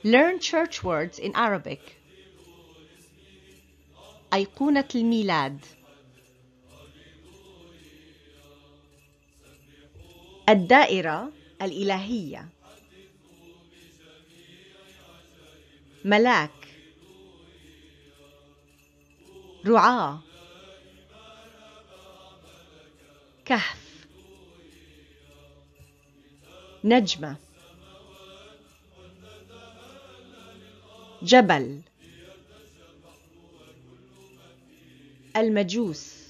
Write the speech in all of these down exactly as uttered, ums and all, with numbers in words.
Learn church words in Arabic. أيقونة الميلاد. الدائرة الإلهية. ملاك. رعاة. كهف. نجمة. جبل. المجوس.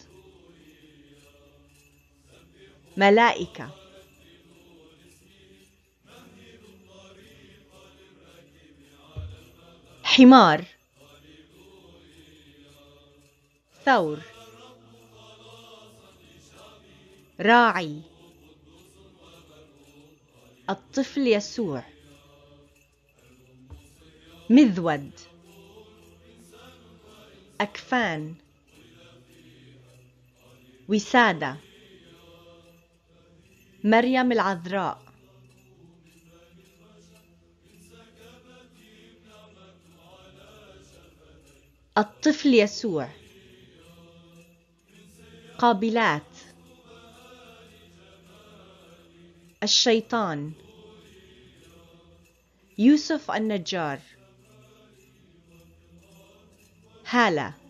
ملائكة. حمار. ثور. راعي. الطفل يسوع. مذود. أكفان. وسادة. مريم العذراء. الطفل يسوع. قابلات. الشيطان. يوسف النجار. هالة.